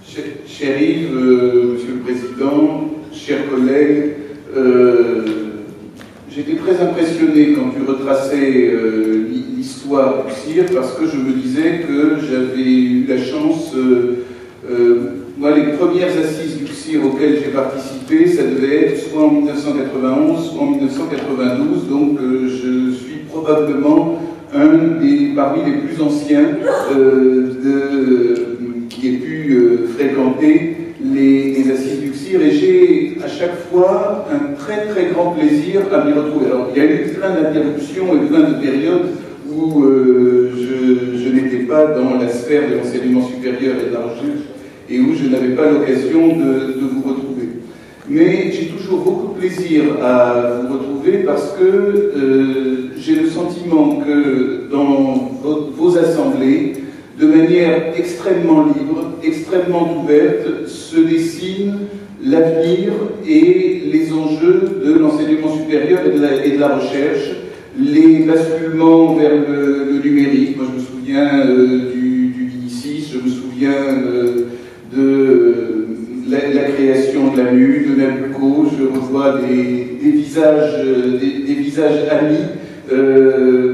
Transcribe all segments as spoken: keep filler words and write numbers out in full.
Cher Yves, euh, Monsieur le Président, chers collègues, euh, j'étais très impressionné quand tu retraçais euh, l'histoire du C I R parce que je me disais que j'avais eu la chance, euh, euh, moi les premières assises du C I R auxquelles j'ai participé, ça devait être soit en mille neuf cent quatre-vingt-onze, soit en mille neuf cent quatre-vingt-douze, donc euh, je suis probablement un des, parmi les plus anciens euh, de, qui ait pu euh, fréquenter les, les assises du C I R, et j'ai à chaque fois un très très grand plaisir à m'y retrouver. Alors il y a eu plein d'interruptions et plein de périodes où euh, je, je n'étais pas dans la sphère de l'enseignement supérieur et de la recherche et où je n'avais pas l'occasion de, de vous retrouver. Mais j'ai toujours beaucoup de plaisir à vous retrouver parce que euh, j'ai le sentiment que dans vos, vos assemblées, de manière extrêmement libre, extrêmement ouverte, se dessine l'avenir et les enjeux de l'enseignement supérieur et de, la, et de la recherche, les basculements vers le, le numérique. Moi, je me souviens euh, du, du B I C I S, je me souviens euh, de euh, la, la création de l'A M U, de Nabucco, je revois des, des, visages, des, des visages amis. Euh,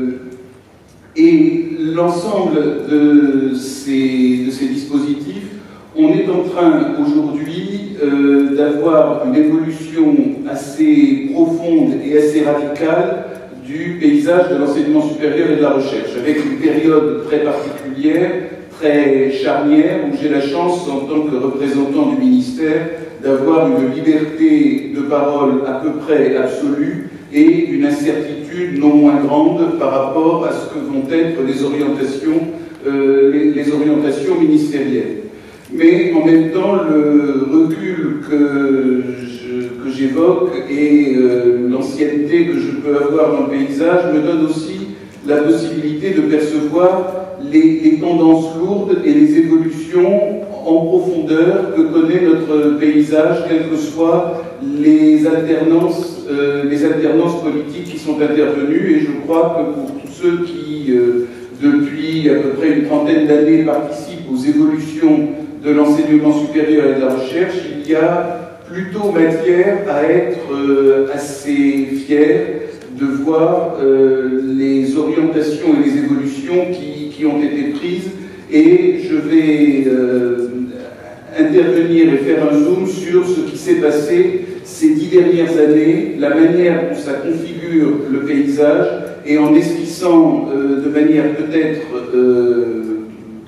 et l'ensemble de ces, de ces dispositifs, on est en train aujourd'hui euh, d'avoir une évolution assez profonde et assez radicale du paysage de l'enseignement supérieur et de la recherche, avec une période très particulière, très charnière, où j'ai la chance, en tant que représentant du ministère, d'avoir une liberté de parole à peu près absolue et une incertitude non moins grande par rapport à ce que vont être les orientations, euh, les, les orientations ministérielles. Mais en même temps, le recul que j'évoque et euh, l'ancienneté que je peux avoir dans le paysage me donne aussi la possibilité de percevoir les, les tendances lourdes et les évolutions en profondeur que connaît notre paysage, quelles que soient les alternances, euh, les alternances politiques qui sont intervenues. Et je crois que pour tous ceux qui, euh, depuis à peu près une trentaine d'années, participent aux évolutions de l'enseignement supérieur et de la recherche, il y a plutôt matière à être euh, assez fier de voir euh, les orientations et les évolutions qui, qui ont été prises. Et je vais euh, intervenir et faire un zoom sur ce qui s'est passé ces dix dernières années, la manière dont ça configure le paysage, et en esquissant euh, de manière peut-être euh,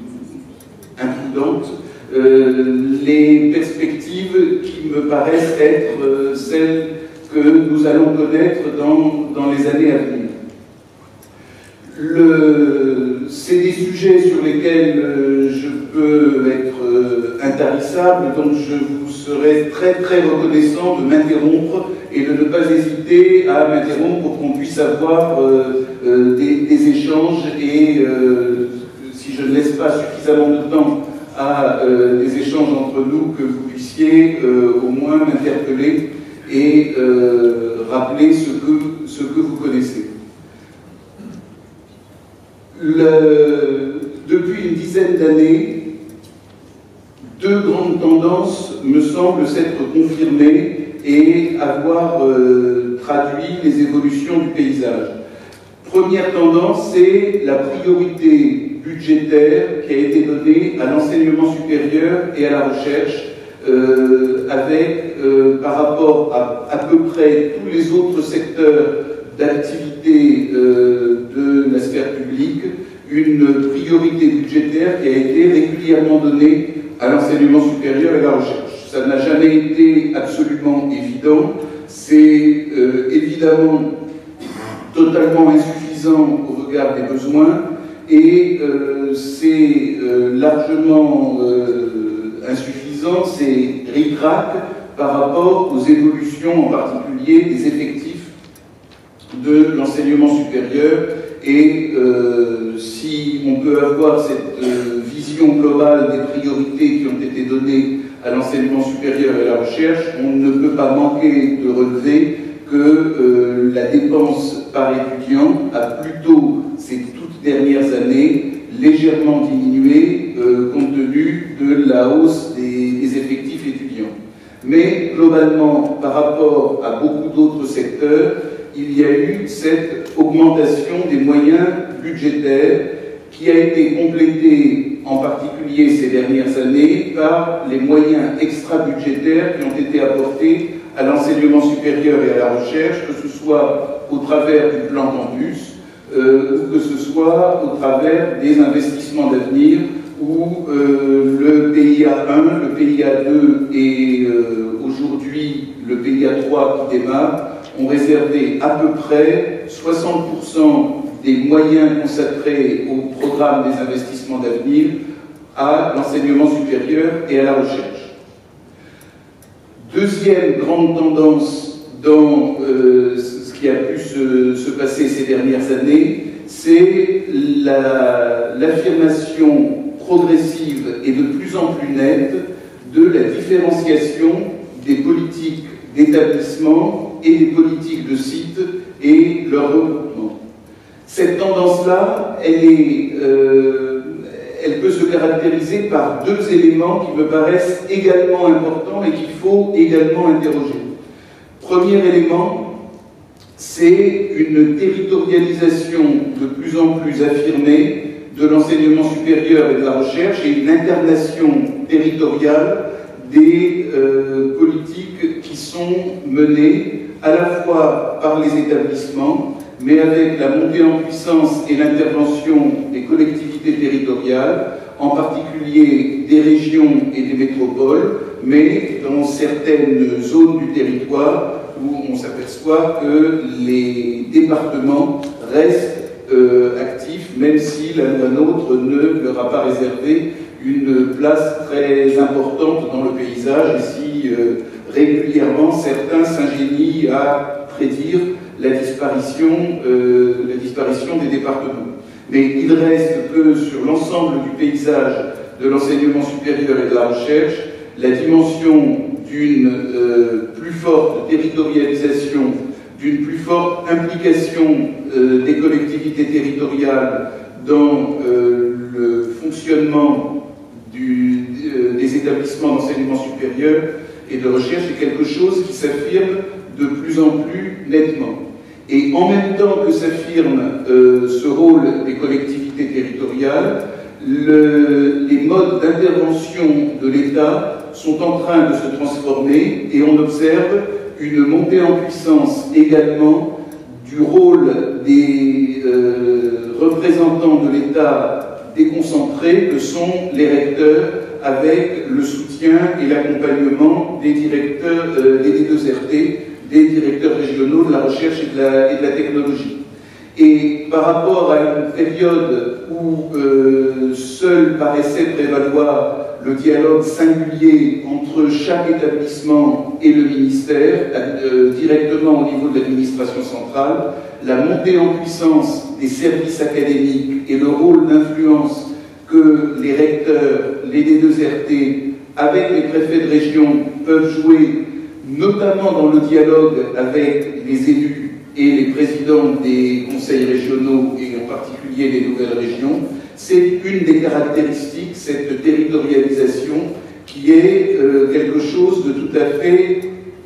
imprudente euh, les perspectives qui me paraissent être euh, celles que nous allons connaître dans, dans les années à venir. C'est des sujets sur lesquels euh, je peux être euh, intarissable, donc je vous serai très très reconnaissant de m'interrompre et de ne pas hésiter à m'interrompre pour qu'on puisse avoir euh, euh, des, des échanges et euh, si je ne laisse pas suffisamment de temps à euh, des échanges entre nous, que vous puissiez euh, au moins m'interpeller et euh, rappeler ce que, ce que vous connaissez. Le, depuis une dizaine d'années, deux grandes tendances me semblent s'être confirmées et avoir euh, traduit les évolutions du paysage. Première tendance, c'est la priorité budgétaire qui a été donnée à l'enseignement supérieur et à la recherche, euh, avec, euh, par rapport à à peu près tous les autres secteurs d'activité euh, de la sphère publique, une priorité budgétaire qui a été régulièrement donnée à l'enseignement supérieur et à la recherche. Ça n'a jamais été absolument évident, c'est euh, évidemment totalement insuffisant au regard des besoins et euh, c'est euh, largement euh, insuffisant, c'est ric-rac par rapport aux évolutions en particulier des effectifs de l'enseignement supérieur. Et euh, si on peut avoir cette euh, vision globale des priorités qui ont été données à l'enseignement supérieur et à la recherche, on ne peut pas manquer de relever que euh, la dépense par étudiant a plutôt, ces toutes dernières années, légèrement diminué euh, compte tenu tenu de la hausse des, des effectifs étudiants. Mais globalement, par rapport à beaucoup d'autres secteurs, il y a eu cette augmentation des moyens budgétaires qui a été complétée en particulier ces dernières années par les moyens extra-budgétaires qui ont été apportés à l'enseignement supérieur et à la recherche, que ce soit au travers du plan campus, euh, ou que ce soit au travers des investissements d'avenir, où euh, le P I A un, le P I A deux et euh, aujourd'hui le P I A trois qui démarre ont réservé à peu près soixante pour cent des moyens consacrés au programme des investissements d'avenir à l'enseignement supérieur et à la recherche. Deuxième grande tendance dans euh, ce qui a pu se, se passer ces dernières années, c'est l'affirmation la, progressive et de plus en plus nette de la différenciation des politiques d'établissement et des politiques de site et leur regroupement. Cette tendance-là, elle, est, euh, elle peut se caractériser par deux éléments qui me paraissent également importants et qu'il faut également interroger. Premier élément, c'est une territorialisation de plus en plus affirmée de l'enseignement supérieur et de la recherche et une incarnation territoriale des euh, politiques qui sont menées à la fois par les établissements, mais avec la montée en puissance et l'intervention des collectivités territoriales, en particulier des régions et des métropoles, mais dans certaines zones du territoire où on s'aperçoit que les départements restent euh, actifs, même si la loi NOTRe ne leur a pas réservé une place très importante dans le paysage, et si euh, régulièrement certains s'ingénient à prédire la disparition, euh, la disparition des départements. Mais il reste que sur l'ensemble du paysage de l'enseignement supérieur et de la recherche, la dimension d'une euh, plus forte territorialisation, d'une plus forte implication euh, des collectivités territoriales dans euh, le fonctionnement du, euh, des établissements d'enseignement supérieur et de recherche est quelque chose qui s'affirme de plus en plus nettement. Et en même temps que s'affirme euh, ce rôle des collectivités territoriales, le, les modes d'intervention de l'État sont en train de se transformer et on observe une montée en puissance également du rôle des euh, représentants de l'État déconcentrés que sont les recteurs, avec le soutien et l'accompagnement des directeurs euh, des D deux R T, des directeurs régionaux de la recherche et de la, et de la technologie. Et par rapport à une période où euh, seul paraissait prévaloir le dialogue singulier entre chaque établissement et le ministère, euh, directement au niveau de l'administration centrale, la montée en puissance des services académiques et le rôle d'influence que les recteurs, les D deux R T, avec les préfets de région, peuvent jouer, notamment dans le dialogue avec les élus et les présidents des conseils régionaux et en particulier des nouvelles régions, c'est une des caractéristiques, cette territorialisation, qui est euh, quelque chose de tout à fait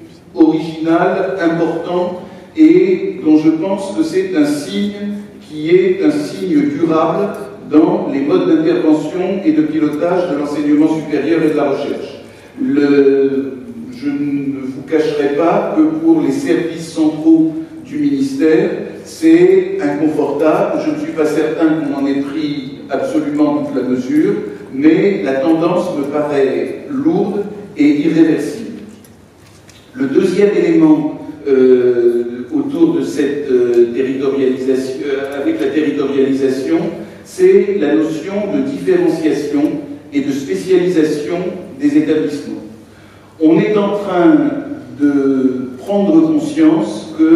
original, important, et dont je pense que c'est un signe qui est un signe durable dans les modes d'intervention et de pilotage de l'enseignement supérieur et de la recherche. Le, je ne vous cacherai pas que pour les services centraux du ministère, c'est inconfortable. Je ne suis pas certain qu'on en ait pris absolument toute la mesure, mais la tendance me paraît lourde et irréversible. Le deuxième élément euh, autour de cette euh, territorialisation, euh, avec la territorialisation, c'est la notion de différenciation et de spécialisation des établissements. On est en train de prendre conscience que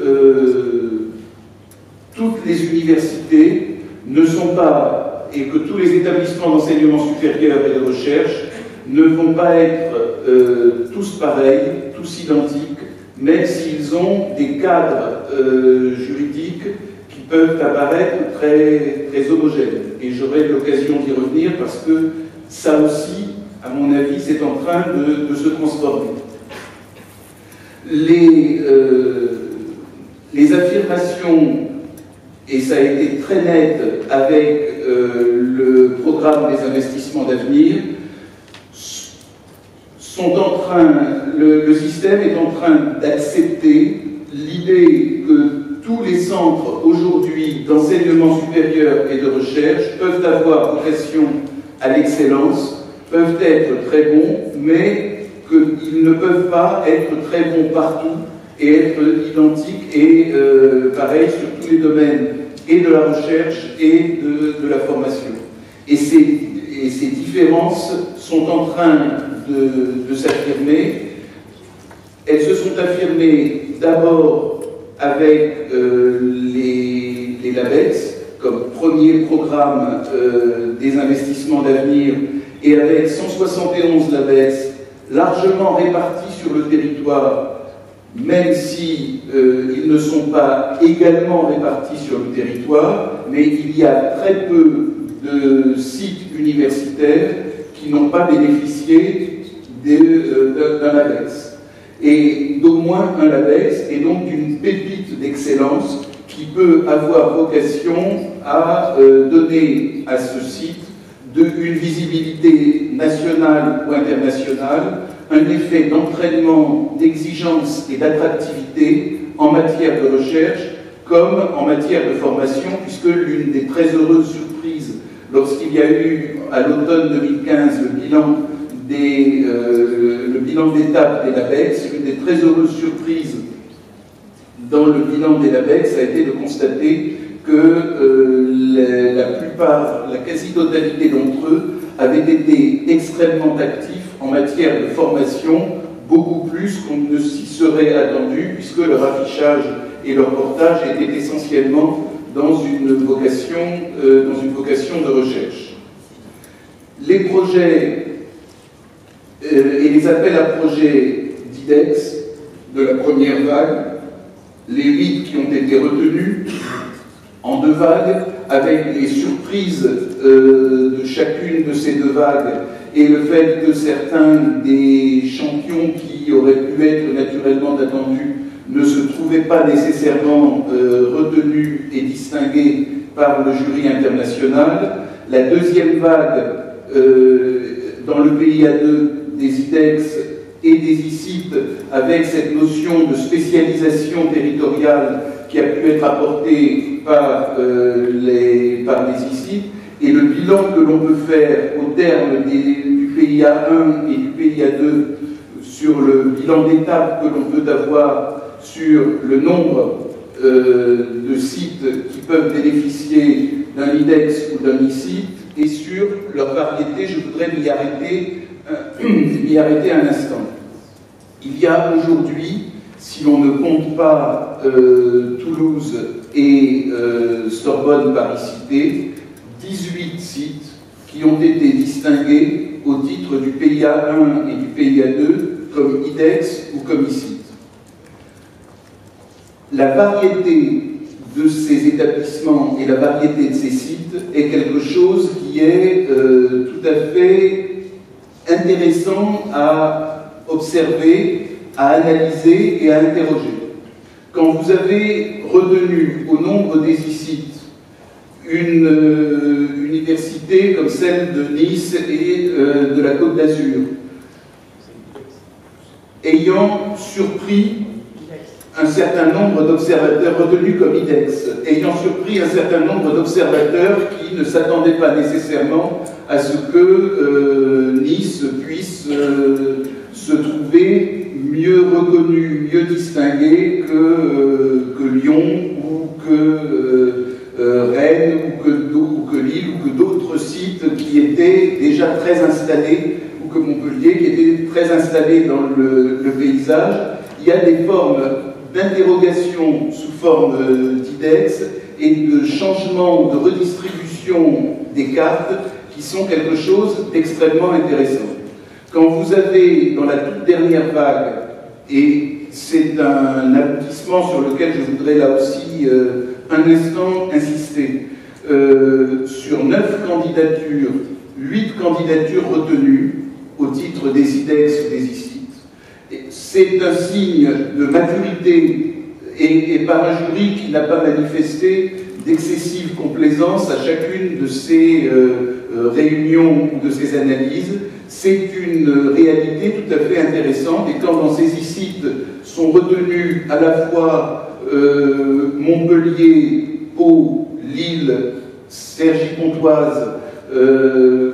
euh, toutes les universités ne sont pas, et que tous les établissements d'enseignement supérieur et de recherche ne vont pas être euh, tous pareils, tous identiques, même s'ils ont des cadres euh, juridiques qui peuvent apparaître très, très homogènes. Et j'aurai l'occasion d'y revenir parce que ça aussi, à mon avis, c'est en train de, de se transformer. Les, euh, les affirmations, et ça a été très net avec euh, le programme des investissements d'avenir, sont en train, le, le système est en train d'accepter l'idée que tous les centres aujourd'hui d'enseignement supérieur et de recherche peuvent avoir vocation à l'excellence, peuvent être très bons, mais qu'ils ne peuvent pas être très bons partout et être identiques et euh, pareil sur tous les domaines et de la recherche et de, de la formation. Et ces, et ces différences sont en train de, de s'affirmer. Elles se sont affirmées d'abord avec euh, les, les LABEX comme premier programme euh, des investissements d'avenir et avec cent soixante et onze LABEX largement répartis sur le territoire, même si euh, ils ne sont pas également répartis sur le territoire, mais il y a très peu de sites universitaires qui n'ont pas bénéficié euh, d'un LABEX. Et d'au moins un LABEX, et donc d'une pépite d'excellence qui peut avoir vocation à euh, donner à ce site de, une visibilité nationale ou internationale, un effet d'entraînement, d'exigence et d'attractivité en matière de recherche comme en matière de formation, puisque l'une des très heureuses surprises lorsqu'il y a eu à l'automne deux mille quinze le bilan Des, euh, le bilan d'étape des LABEX, l'une des très heureuses surprises dans le bilan des LABEX a été de constater que euh, la, la plupart, la quasi-totalité d'entre eux avaient été extrêmement actifs en matière de formation, beaucoup plus qu'on ne s'y serait attendu, puisque leur affichage et leur portage étaient essentiellement dans une vocation, euh, dans une vocation de recherche. Les projets Euh, et les appels à projets d'IDEX de la première vague, les huit qui ont été retenus en deux vagues, avec les surprises euh, de chacune de ces deux vagues et le fait que certains des champions qui auraient pu être naturellement attendus ne se trouvaient pas nécessairement euh, retenus et distingués par le jury international. La deuxième vague, euh, dans le P I A deux, des IDEX et des I C I T, avec cette notion de spécialisation territoriale qui a pu être apportée par, euh, les, par les I C I T, et le bilan que l'on peut faire au terme des, du P I A un et du P I A deux sur le bilan d'étape que l'on peut avoir sur le nombre euh, de sites qui peuvent bénéficier d'un IDEX ou d'un I C I T, et sur leur variété. Je voudrais m'y arrêter m'y arrêter un instant. Il y a aujourd'hui, si l'on ne compte pas euh, Toulouse et euh, Sorbonne Paris-Cité, dix-huit sites qui ont été distingués au titre du P I A un et du P I A deux comme IDEX ou comme I C I T. La variété de ces établissements et la variété de ces sites est quelque chose qui est euh, tout à fait intéressant à observer, à analyser et à interroger. Quand vous avez retenu au nombre des I C I T une euh, université comme celle de Nice et euh, de la Côte d'Azur, ayant surpris un certain nombre d'observateurs retenus comme IDEX, ayant surpris un certain nombre d'observateurs qui ne s'attendaient pas nécessairement à ce que euh, Nice puisse euh, se trouver mieux reconnu, mieux distingué que, euh, que Lyon ou que euh, euh, Rennes ou que, ou que Lille ou que d'autres sites qui étaient déjà très installés, ou que Montpellier qui étaient très installés dans le, le paysage. Il y a des formes d'interrogation sous forme d'IDEX et de changement de redistribution des cartes qui sont quelque chose d'extrêmement intéressant. Quand vous avez dans la toute dernière vague, et c'est un aboutissement sur lequel je voudrais là aussi euh, un instant insister, euh, sur neuf candidatures huit candidatures retenues au titre des IDEX ou des ICIT. C'est un signe de maturité et, et par un jury qui n'a pas manifesté d'excessive complaisance à chacune de ces euh, euh, réunions ou de ces analyses. C'est une réalité tout à fait intéressante, et quand dans ces ICIT sont retenus à la fois euh, Montpellier, Pau, Lille, Cergy-Pontoise euh,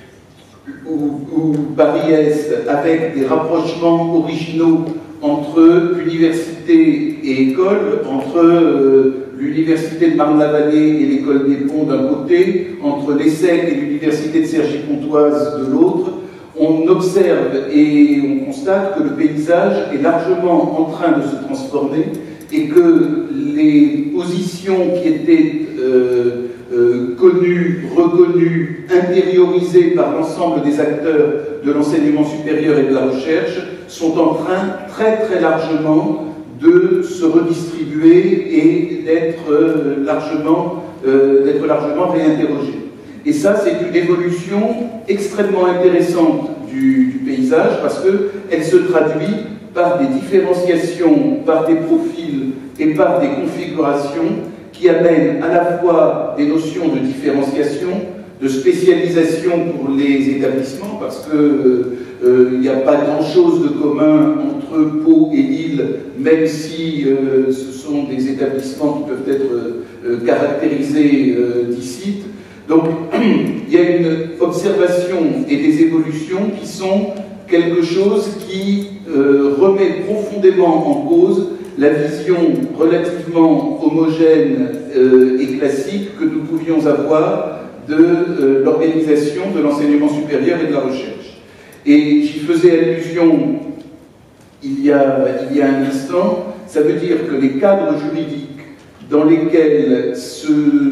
ou, ou Paris-Est, avec des rapprochements originaux entre université et école, entre euh, l'université de Marne-la-Vallée et l'école des Ponts d'un côté, entre l'ESSEC et l'université de Cergy-Pontoise de l'autre, on observe et on constate que le paysage est largement en train de se transformer et que les positions qui étaient euh, euh, connues, reconnues, intériorisées par l'ensemble des acteurs de l'enseignement supérieur et de la recherche sont en train très très largement de se redistribuer et d'être euh, largement, euh, d'être largement réinterrogées. Et ça, c'est une évolution extrêmement intéressante du, du paysage parce qu'elle se traduit par des différenciations, par des profils et par des configurations qui amènent à la fois des notions de différenciation, de spécialisation pour les établissements, parce qu'il euh, n'y a pas grand-chose de commun entre Pau et Lille, même si euh, ce sont des établissements qui peuvent être euh, caractérisés euh, d'ICIT. Donc, il y a une observation et des évolutions qui sont quelque chose qui euh, remet profondément en cause la vision relativement homogène euh, et classique que nous pouvions avoir de euh, l'organisation de l'enseignement supérieur et de la recherche. Et j'y faisais allusion il y a, il y a un instant, ça veut dire que les cadres juridiques dans lesquels se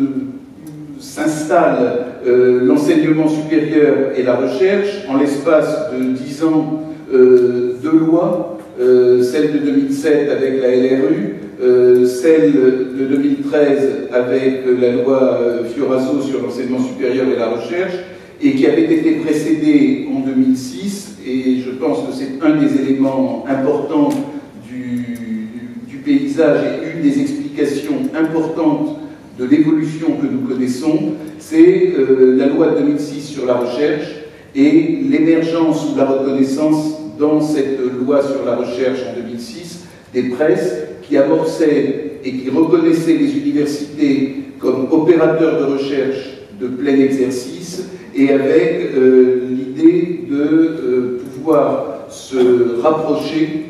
s'installe euh, l'enseignement supérieur et la recherche, en l'espace de dix ans, euh, deux lois, euh, celle de deux mille sept avec la L R U, euh, celle de deux mille treize avec la loi euh, Fioraso sur l'enseignement supérieur et la recherche, et qui avait été précédée en deux mille six, et je pense que c'est un des éléments importants du, du paysage et une des explications importantes de l'évolution que nous connaissons, c'est euh, la loi de deux mille six sur la recherche et l'émergence ou la reconnaissance dans cette loi sur la recherche en deux mille six des presses qui amorçaient et qui reconnaissaient les universités comme opérateurs de recherche de plein exercice et avec euh, l'idée de euh, pouvoir se rapprocher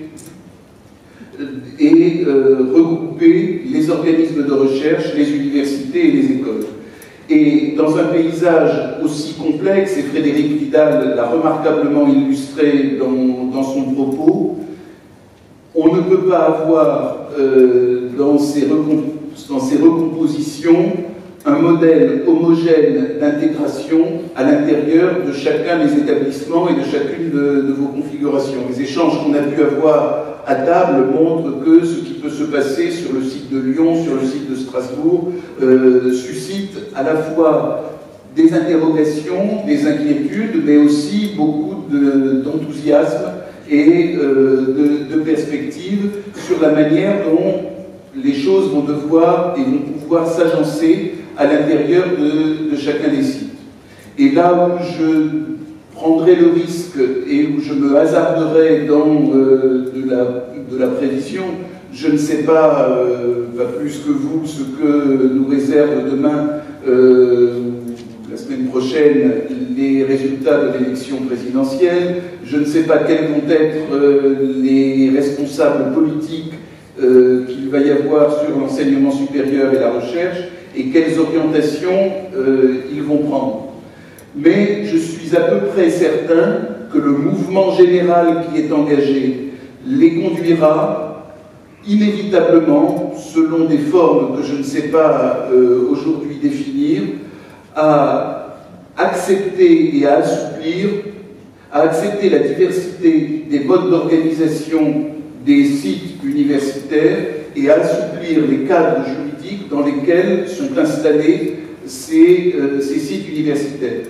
et euh, regrouper les organismes de recherche, les universités et les écoles. Et dans un paysage aussi complexe, et Frédéric Vidal l'a remarquablement illustré dans, dans son propos, on ne peut pas avoir euh, dans, ces dans ces recompositions un modèle homogène d'intégration à l'intérieur de chacun des établissements et de chacune de, de vos configurations. Les échanges qu'on a pu avoir à table montrent que ce qui peut se passer sur le site de Lyon, sur le site de Strasbourg, euh, suscite à la fois des interrogations, des inquiétudes, mais aussi beaucoup d'enthousiasme et euh, de, de perspectives sur la manière dont les choses vont devoir et vont pouvoir s'agencer à l'intérieur de, de chacun des sites. Et là où je prendrai le risque et où je me hasarderai dans euh, de, la, de la prévision, je ne sais pas, euh, pas plus que vous, ce que nous réserve demain, euh, la semaine prochaine, les résultats de l'élection présidentielle. Je ne sais pas quels vont être euh, les responsables politiques euh, qu'il va y avoir sur l'enseignement supérieur et la recherche, et quelles orientations euh, ils vont prendre. Mais je suis à peu près certain que le mouvement général qui est engagé les conduira inévitablement, selon des formes que je ne sais pas euh, aujourd'hui définir, à accepter et à assouplir, à accepter la diversité des modes d'organisation des sites universitaires et à assouplir les cadres juridiques dans lesquels sont installés ces, euh, ces sites universitaires.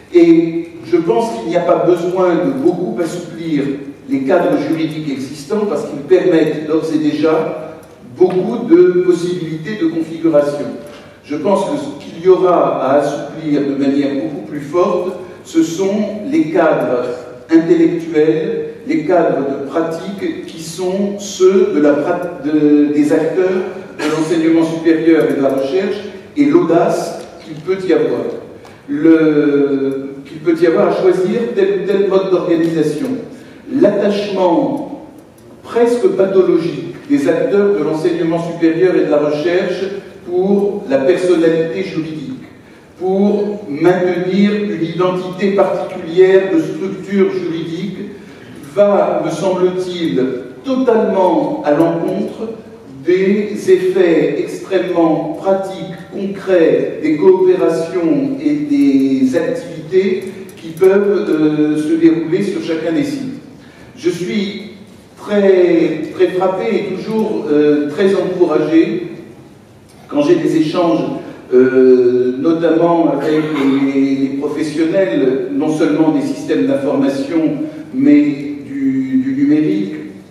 Et je pense qu'il n'y a pas besoin de beaucoup assouplir les cadres juridiques existants parce qu'ils permettent d'ores et déjà beaucoup de possibilités de configuration. Je pense que ce qu'il y aura à assouplir de manière beaucoup plus forte, ce sont les cadres intellectuels, les cadres de pratique qui sont ceux de la, de, des acteurs de l'enseignement supérieur et de la recherche et l'audace qu'il peut y avoir. Le, qu'il peut y avoir à choisir tel ou tel mode d'organisation. L'attachement presque pathologique des acteurs de l'enseignement supérieur et de la recherche pour la personnalité juridique, pour maintenir une identité particulière de structure juridique, va, me semble-t-il, totalement à l'encontre des effets extrêmement pratiques, concrets, des coopérations et des activités qui peuvent euh, se dérouler sur chacun des sites. Je suis très, très frappé et toujours euh, très encouragé quand j'ai des échanges, euh, notamment avec les, les professionnels, non seulement des systèmes d'information, mais du, du numérique,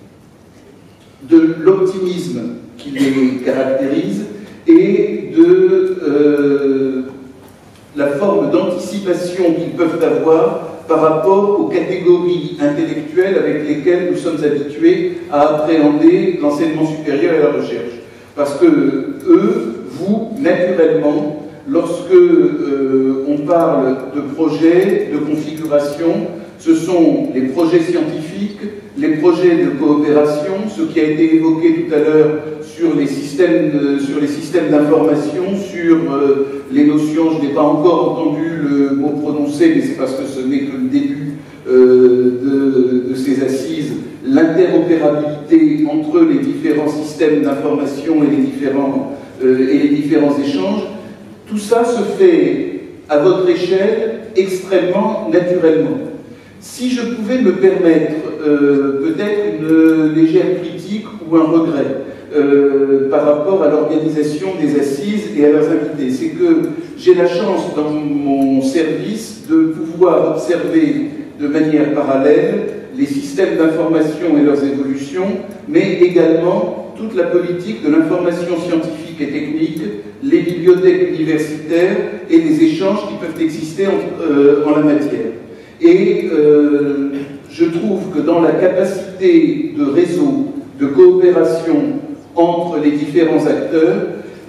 de l'optimisme qui les caractérise et de euh, la forme d'anticipation qu'ils peuvent avoir par rapport aux catégories intellectuelles avec lesquelles nous sommes habitués à appréhender l'enseignement supérieur et la recherche. Parce que eux, vous, naturellement, lorsque euh, on parle de projets, de configuration, ce sont les projets scientifiques, les projets de coopération, ce qui a été évoqué tout à l'heure sur les systèmes, euh, sur les systèmes d'information, sur euh, les notions, je n'ai pas encore entendu le mot prononcé, mais c'est parce que ce n'est que le début euh, de, de ces assises, l'interopérabilité entre les différents systèmes d'information et les différents, euh, et les différents échanges. Tout ça se fait à votre échelle extrêmement naturellement. Si je pouvais me permettre euh, peut-être une légère critique ou un regret euh, par rapport à l'organisation des assises et à leurs invités, c'est que j'ai la chance dans mon service de pouvoir observer de manière parallèle les systèmes d'information et leurs évolutions, mais également toute la politique de l'information scientifique et technique, les bibliothèques universitaires et les échanges qui peuvent exister en, euh, en la matière. Et euh, je trouve que dans la capacité de réseau, de coopération entre les différents acteurs,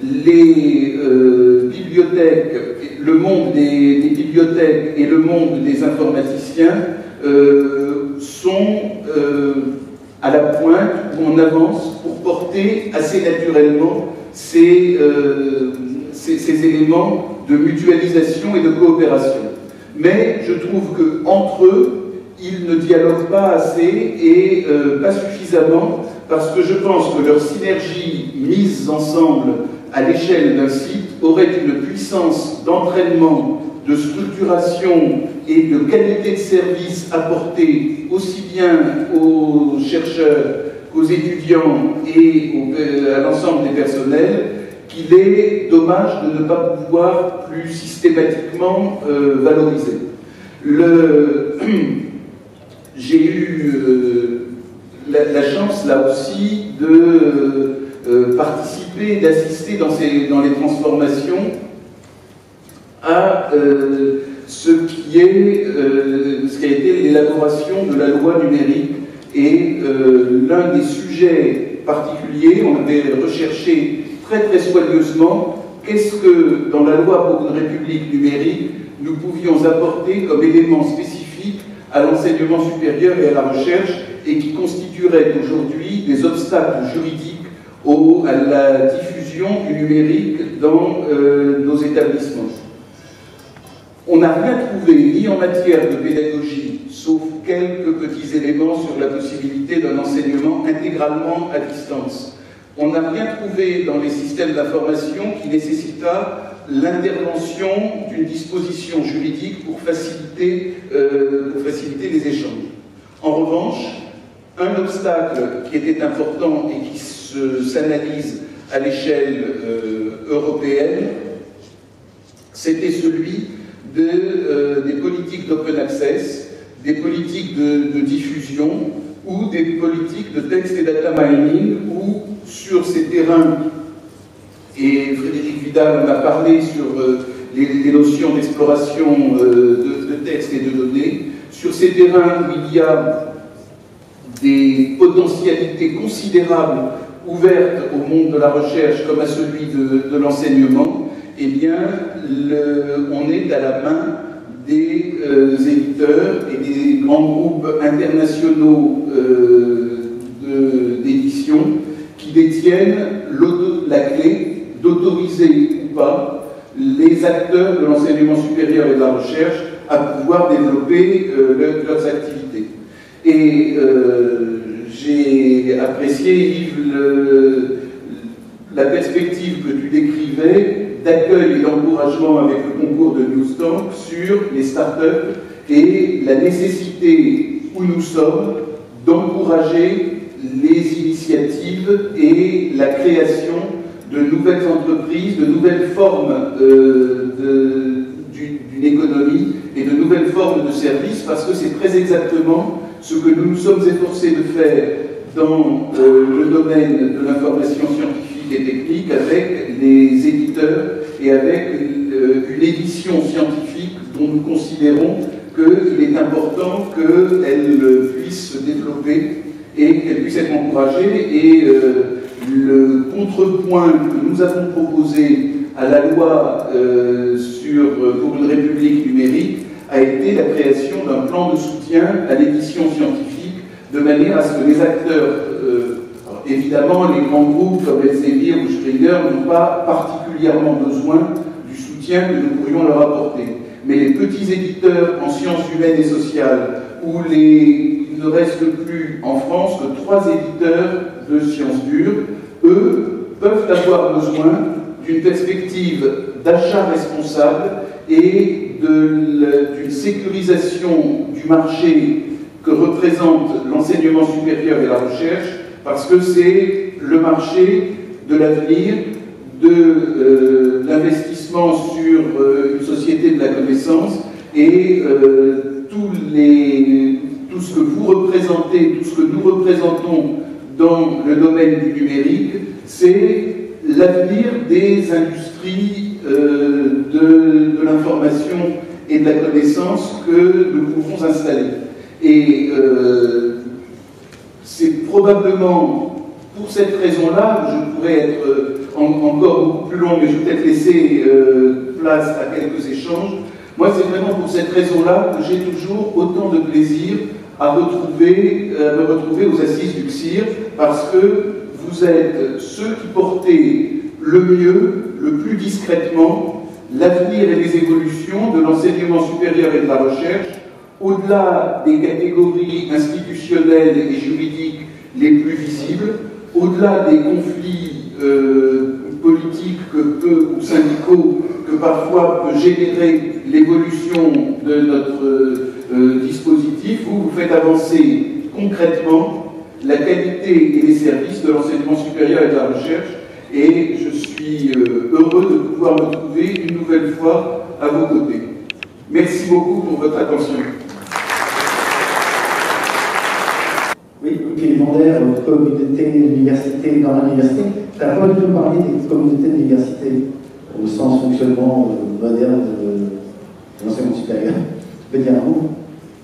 les euh, bibliothèques, le monde des, des bibliothèques et le monde des informaticiens euh, sont euh, à la pointe où on avance pour porter assez naturellement ces, euh, ces, ces éléments de mutualisation et de coopération. Mais je trouve qu'entre eux, ils ne dialoguent pas assez et euh, pas suffisamment, parce que je pense que leur synergie mise ensemble à l'échelle d'un site aurait une puissance d'entraînement, de structuration et de qualité de service apportée aussi bien aux chercheurs qu'aux étudiants et au, à l'ensemble des personnels, qu'il est dommage de ne pas pouvoir plus systématiquement euh, valoriser. Le... J'ai eu euh, la, la chance, là aussi, de euh, participer, d'assister dans, ces, dans les transformations à euh, ce, qui est, euh, ce qui a été l'élaboration de la loi numérique. Et euh, l'un des sujets particuliers, on avait recherché très très soigneusement qu'est-ce que, dans la loi pour une république numérique, nous pouvions apporter comme élément spécifique à l'enseignement supérieur et à la recherche, et qui constituerait aujourd'hui des obstacles juridiques au, à la diffusion du numérique dans euh, nos établissements. On n'a rien trouvé, ni en matière de pédagogie, sauf quelques petits éléments sur la possibilité d'un enseignement intégralement à distance. On n'a rien trouvé dans les systèmes d'information qui nécessita l'intervention d'une disposition juridique pour faciliter, euh, pour faciliter les échanges. En revanche, un obstacle qui était important et qui s'analyse à l'échelle euh, européenne, c'était celui de, euh, des politiques politiques d'open access, des politiques de, de diffusion ou des politiques de text et data mining, où sur ces terrains, et Frédéric Vidal en a parlé sur euh, les, les notions d'exploration euh, de, de texte et de données, sur ces terrains où il y a des potentialités considérables ouvertes au monde de la recherche comme à celui de, de l'enseignement, eh bien, le, on est à la main des euh, éditeurs et des grands groupes internationaux euh, d'édition qui détiennent la clé d'autoriser ou pas les acteurs de l'enseignement supérieur et de la recherche à pouvoir développer euh, le, leurs activités. Et euh, j'ai apprécié, Yves, le, la perspective que tu décrivais d'accueil et d'encouragement avec le concours de Newstank sur les startups et la nécessité où nous sommes d'encourager les initiatives et la création de nouvelles entreprises, de nouvelles formes euh, d'une économie et de nouvelles formes de services, parce que c'est très exactement ce que nous nous sommes efforcés de faire dans euh, le domaine de l'information scientifique et technique avec les éditeurs et avec euh, une édition scientifique dont nous considérons qu'il est important qu'elle puisse se développer et qu'elle puisse être encouragée. Et euh, le contrepoint que nous avons proposé à la loi euh, sur, pour une république numérique a été la création d'un plan de soutien à l'édition scientifique, de manière à ce que les acteurs, euh, évidemment les grands groupes comme Elsevier ou Springer n'ont pas particulièrement besoin du soutien que nous pourrions leur apporter. Mais les petits éditeurs en sciences humaines et sociales, où les, il ne reste plus en France que trois éditeurs de sciences dures, eux peuvent avoir besoin d'une perspective d'achat responsable et d'une sécurisation du marché que représente l'enseignement supérieur et la recherche, parce que c'est le marché de l'avenir, de euh, l'investissement sur euh, une société de la connaissance, et euh, tous les, tout ce que vous représentez, tout ce que nous représentons dans le domaine du numérique, c'est l'avenir des industries euh, de, de l'information et de la connaissance que nous pouvons installer. Et euh, c'est probablement pour cette raison-là, je pourrais être euh, en, encore beaucoup plus long, mais je vais peut-être laisser euh, place à quelques échanges. Moi, c'est vraiment pour cette raison-là que j'ai toujours autant de plaisir à retrouver, euh, me retrouver aux assises du C I R, parce que vous êtes ceux qui portez le mieux, le plus discrètement, l'avenir et les évolutions de l'enseignement supérieur et de la recherche, au-delà des catégories institutionnelles et juridiques les plus visibles, au-delà des conflits euh, politiques que peut, ou syndicaux que parfois peut générer l'évolution de notre euh, dispositif, vous vous faites avancer concrètement la qualité et les services de l'enseignement supérieur et de la recherche, et je suis euh, heureux de pouvoir me trouver une nouvelle fois à vos côtés. Merci beaucoup pour votre attention. Oui, Philippe Mondaire, communauté d'université dans l'université. Tu n'as pas du tout parlé des communautés d'université au sens fonctionnement euh, moderne de l'enseignement supérieur. Tu peux dire un mot?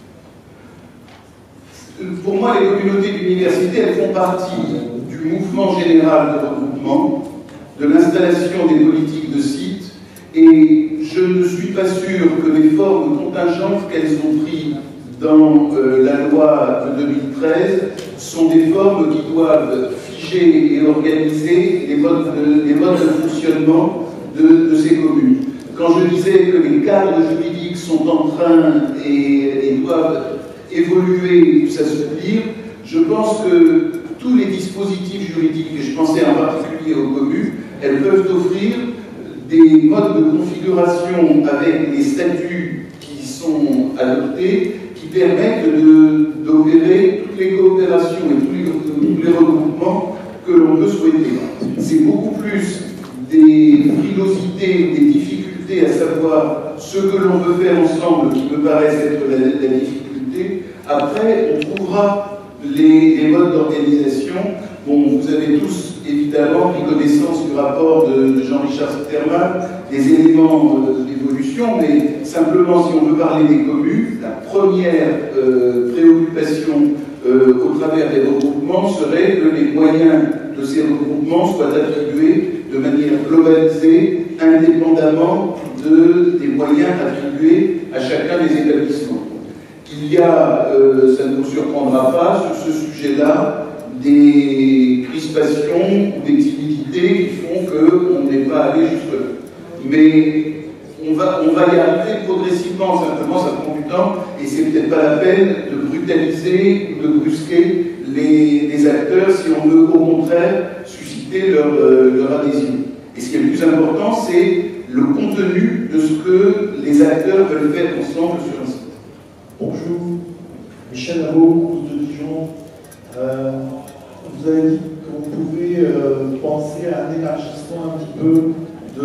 Pour moi, les communautés d'université, elles font partie du mouvement général de regroupement, de l'installation des politiques de sites, et je ne suis pas sûr que les formes contingentes qu'elles ont prises dans euh, la loi de deux mille treize sont des formes qui doivent figer et organiser les modes de, les modes de fonctionnement de, de ces communes. Quand je disais que les cadres juridiques sont en train et, et doivent évoluer ou s'assouplir, je pense que tous les dispositifs juridiques, et je pensais en particulier aux communes, elles peuvent offrir des modes de configuration avec les statuts qui sont adoptés, qui permettent d'opérer toutes les coopérations et tous les, tous les regroupements que l'on peut souhaiter. C'est beaucoup plus des frilosités, des difficultés difficulté, à savoir ce que l'on veut faire ensemble, qui me paraissent être la, la difficulté. Après, on trouvera les, les modes d'organisation. Bon, vous avez tous évidemment pris connaissance du rapport de, de Jean-Richard Sitterman, des éléments euh, d'évolution, mais simplement si on veut parler des communes, la première euh, préoccupation euh, au travers des regroupements serait que les moyens de ces regroupements soient attribués de manière globalisée, indépendamment de, des moyens attribués à chacun des établissements. Il y a, euh, ça ne vous surprendra pas, sur ce sujet-là, des crispations ou des timidités qui font qu'on n'est pas allé jusque-là. Mais on va, on va y arriver progressivement, simplement ça prend du temps, et c'est peut-être pas la peine de brutaliser ou de brusquer les, les acteurs si on veut au contraire susciter leur, euh, leur adhésion. Et ce qui est le plus important, c'est le contenu de ce que les acteurs veulent faire ensemble sur un site. Bonjour, Michel Labo, de Dijon. Euh, vous avez dit qu'on pouvait euh, penser à un élargissement un petit peu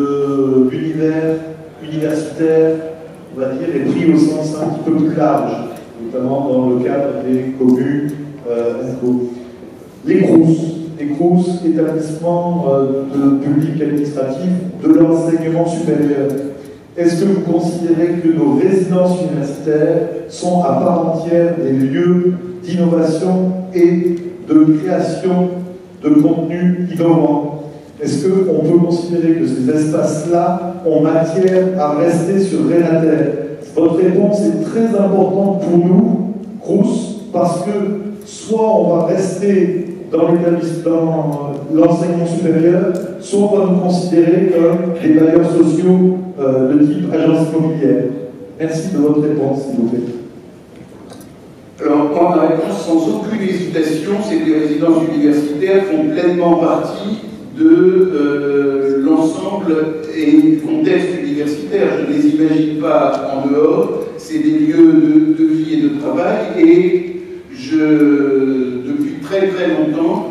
de l'univers universitaire, on va dire, et pris au sens un petit peu plus large, notamment dans le cadre des communes euh, N C O. Les C R O U S, les C R O U S, établissements euh, de public administratif de l'enseignement supérieur. Est-ce que vous considérez que nos résidences universitaires sont à part entière des lieux d'innovation et de création de contenus innovants? Est-ce qu'on peut considérer que ces espaces-là ont matière à rester sur Renatel? Votre réponse est très importante pour nous, C R O U S, parce que soit on va rester dans l'établissement, l'enseignement supérieur, soit on va nous considérer comme des bailleurs sociaux euh, de type agence immobilière. Merci de votre réponse, s'il vous plaît. Alors, moi, ma réponse, sans aucune hésitation, c'est que les résidences universitaires font pleinement partie de euh, l'ensemble et du contexte universitaire. Je ne les imagine pas en dehors. C'est des lieux de, de vie et de travail. Et je, depuis très très longtemps,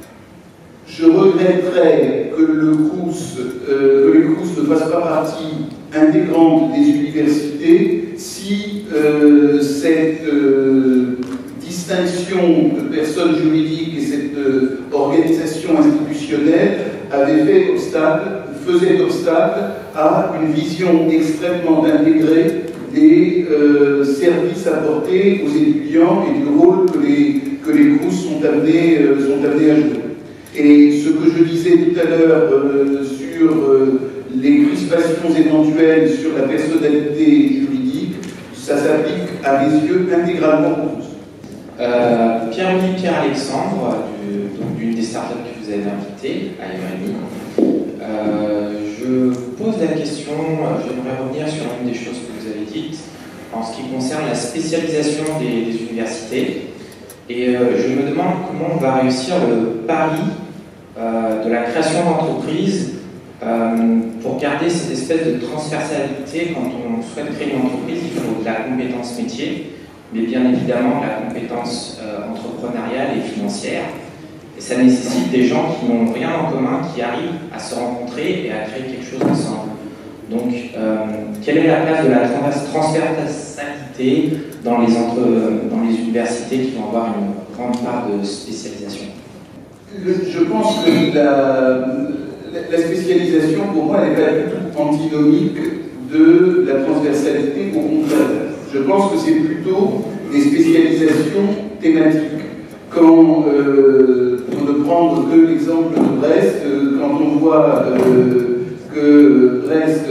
je regretterais que le C R O U S, euh, que les C R O U S ne fassent pas partie intégrante des universités si euh, cette euh, distinction de personnes juridiques et cette euh, organisation institutionnelle avait fait obstacle, faisait obstacle à une vision extrêmement intégrée des euh, services apportés aux étudiants et du rôle que les, que les C R O U S sont amenés, euh, sont amenés à jouer. Et ce que je disais tout à l'heure euh, sur euh, les crispations éventuelles sur la personnalité juridique, ça s'applique à mes yeux intégralement aux C R O U S. Euh, Pierre-Louis Pierre-Alexandre, d'une des startups que vous avez invitées à M R M I. Euh, je vous pose la question, j'aimerais revenir sur une des choses que vous avez dites en ce qui concerne la spécialisation des, des universités. Et euh, je me demande comment on va réussir le pari euh, de la création d'entreprises euh, pour garder cette espèce de transversalité. Quand on souhaite créer une entreprise, il faut de la compétence métier, mais bien évidemment de la compétence euh, entrepreneuriale et financière. Et ça nécessite des gens qui n'ont rien en commun, qui arrivent à se rencontrer et à créer quelque chose ensemble. Donc, euh, quelle est la place de la transversalité dans les, entre, dans les universités qui vont avoir une grande part de spécialisation? Le, je pense que la, la spécialisation, pour moi, n'est pas du tout antinomique de la transversalité, au contraire. Je pense que c'est plutôt des spécialisations thématiques. Quand, euh, pour ne prendre que l'exemple de Brest, euh, quand on voit euh, que Brest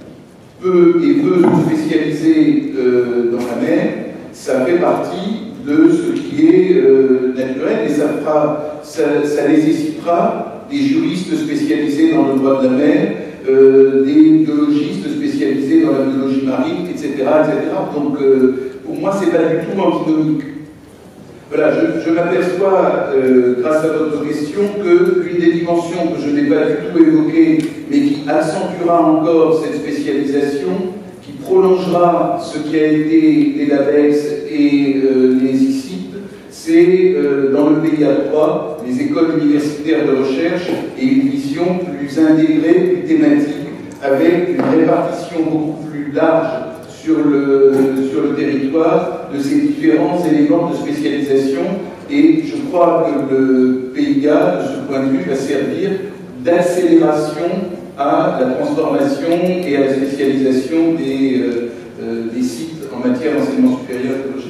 peut et veut se spécialiser euh, dans la mer, ça fait partie de ce qui est euh, naturel et ça, fera, ça, ça nécessitera des juristes spécialisés dans le droit de la mer, euh, des biologistes spécialisés dans la biologie marine, et cetera et cetera. Donc euh, pour moi, c'est pas du tout antinomique. Voilà, je, je m'aperçois, euh, grâce à votre question, que l'une des dimensions que je n'ai pas du tout évoquée, mais qui accentuera encore cette spécialisation, qui prolongera ce qui a été les LABEX et euh, les I C I P, c'est euh, dans le P I A trois, les écoles universitaires de recherche et une vision plus intégrée, plus thématique, avec une répartition beaucoup plus large sur le, sur le territoire de ces différents éléments de spécialisation. Et je crois que le P I A, de ce point de vue, va servir d'accélération à la transformation et à la spécialisation des, euh, euh, des sites en matière d'enseignement supérieur et de recherche.